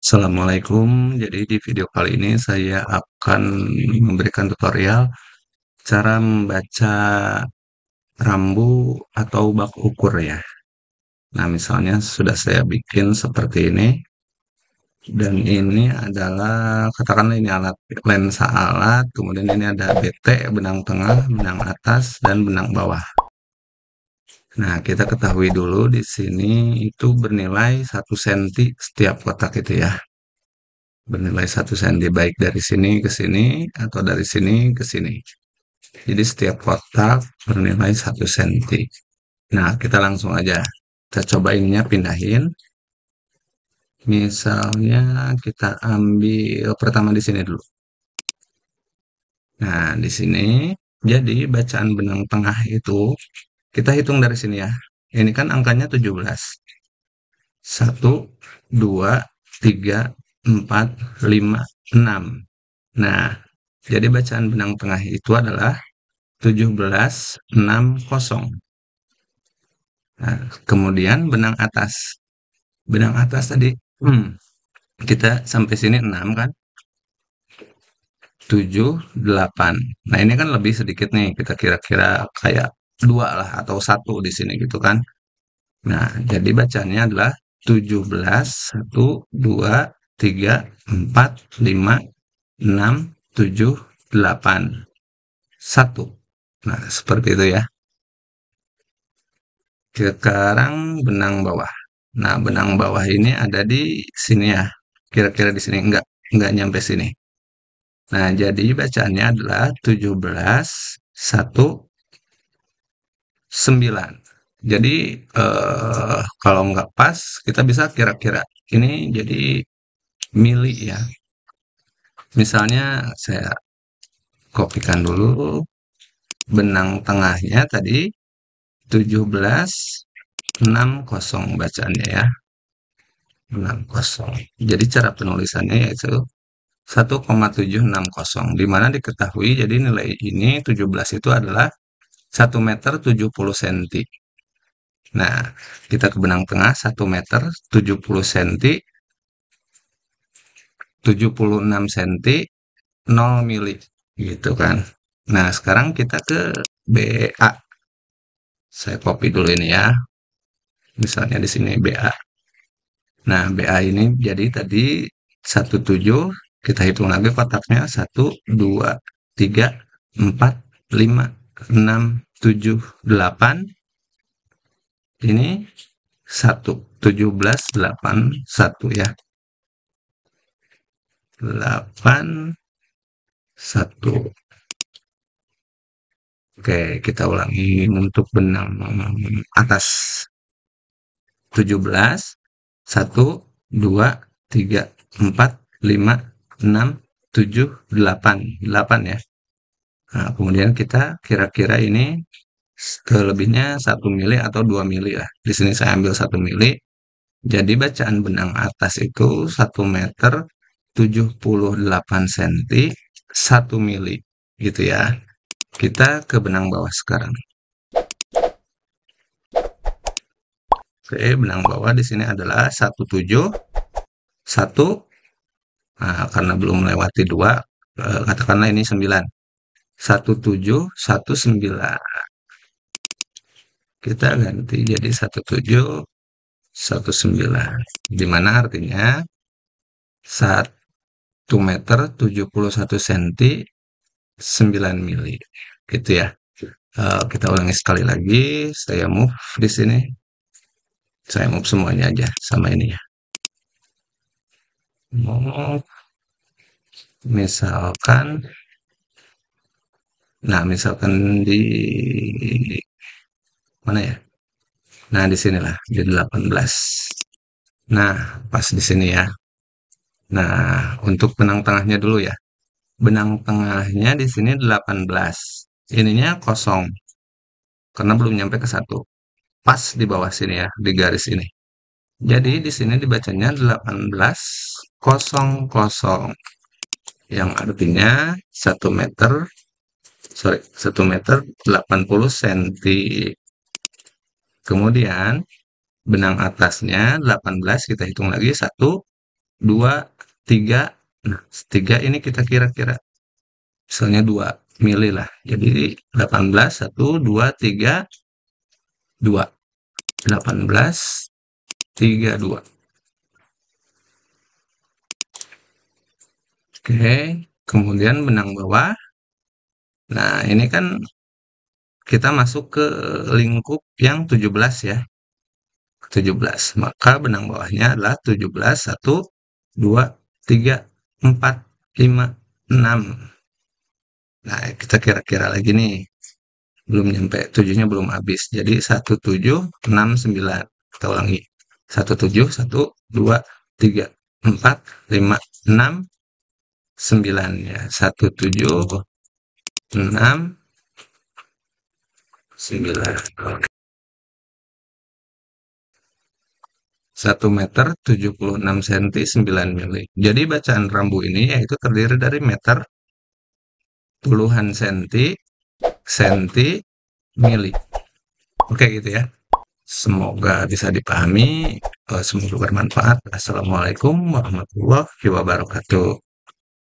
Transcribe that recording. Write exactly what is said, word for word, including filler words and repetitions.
Assalamualaikum. Jadi di video kali ini saya akan memberikan tutorial cara membaca rambu atau bak ukur ya. Nah, misalnya sudah saya bikin seperti ini. Dan ini adalah, katakanlah ini alat lensa alat, kemudian ini ada B T, benang tengah, benang atas, dan benang bawah. Nah, kita ketahui dulu di sini itu bernilai satu senti setiap kotak itu ya. Bernilai satu senti baik dari sini ke sini atau dari sini ke sini. Jadi setiap kotak bernilai satu senti. Nah, kita langsung aja. Kita coba ininya pindahin. Misalnya kita ambil pertama di sini dulu. Nah, di sini jadi bacaan benang tengah itu kita hitung dari sini ya. Ini kan angkanya tujuh belas. Satu, dua, tiga, empat, lima, enam. Nah, jadi bacaan benang tengah itu adalah tujuh belas enam nol. Nah, kemudian benang atas. Benang atas tadi hmm, kita sampai sini enam kan? tujuh, delapan. Nah, ini kan lebih sedikit nih. Kita kira-kira kayak dua lah atau satu di sini gitu kan. Nah, jadi bacanya adalah tujuh belas, satu, dua, tiga, empat, lima, enam, tujuh, delapan, satu. Nah, seperti itu ya. Sekarang benang bawah. Nah, benang bawah ini ada di sini ya. Kira-kira di sini enggak enggak nyampe sini. Nah, jadi bacaannya adalah tujuh belas satu sembilan. Jadi eh, kalau nggak pas kita bisa kira-kira ini jadi mili ya. Misalnya saya kopikan dulu benang tengahnya tadi tujuh belas enam nol bacaannya ya. enam nol. Jadi cara penulisannya yaitu satu koma tujuh enam nol, di mana diketahui jadi nilai ini tujuh belas itu adalah satu meter tujuh puluh senti. Nah, kita ke benang tengah satu meter tujuh puluh senti, tujuh puluh enam senti, nol mili gitu kan. Nah, sekarang kita ke B A. Saya copy dulu ini ya. Misalnya di sini B A. Nah, B A ini jadi tadi satu koma tujuh, kita hitung lagi kotaknya satu, dua, tiga, empat, lima, enam, tujuh, delapan. Ini satu, tujuh belas, delapan, satu ya. delapan, satu. Oke, kita ulangi untuk benang atas. tujuh belas, satu, dua, tiga, empat, lima, enam, tujuh, delapan. delapan ya. Nah, kemudian kita kira-kira ini kelebihnya satu mili atau dua mili lah. Di sini saya ambil satu mili. Jadi bacaan benang atas itu satu meter tujuh puluh delapan senti, satu mili gitu ya. Kita ke benang bawah sekarang. Oke, benang bawah di sini adalah satu koma tujuh, satu, nah, karena belum melewati dua, eh, katakanlah ini sembilan. satu koma tujuh, satu koma sembilan. Kita ganti jadi satu koma tujuh, satu koma sembilan. Di mana artinya satu meter tujuh puluh satu senti, sembilan mili. Gitu ya. Eh, kita ulangi sekali lagi. Saya move di sini. Saya move semuanya aja sama ini ya. Move. Misalkan, nah misalkan di mana ya? Nah di sinilah di delapan belas. Nah pas di sini ya. Nah untuk benang tengahnya dulu ya. Benang tengahnya di sini delapan belas. Ininya kosong karena belum nyampe ke satu. Pas di bawah sini ya, di garis ini. Jadi di sini dibacanya delapan belas kosong kosong, yang artinya satu meter, sorry, satu meter delapan puluh senti. Kemudian benang atasnya delapan belas, kita hitung lagi satu, dua, tiga. Nah, tiga ini kita kira-kira, misalnya dua mili lah. Jadi delapan belas, satu, dua, tiga, dua. delapan belas, tiga, dua. Oke, kemudian benang bawah. Nah, ini kan kita masuk ke lingkup yang tujuh belas ya. tujuh belas. Maka benang bawahnya adalah tujuh belas, satu, dua, tiga, empat, lima, enam. Nah, kita kira-kira lagi nih. Belum nyampe, tujuhnya belum habis. Jadi satu, tujuh, enam, sembilan. Kita ulangi. satu, tujuh, satu, dua, tiga, empat, lima, enam, sembilan ya. satu, tujuh, enam, sembilan. satu meter tujuh puluh enam sentimeter sembilan mili. Jadi bacaan rambu ini yaitu terdiri dari meter, puluhan senti, senti, mili. Oke gitu ya. Semoga bisa dipahami. eh, Semoga bermanfaat. Assalamualaikum warahmatullahi wabarakatuh.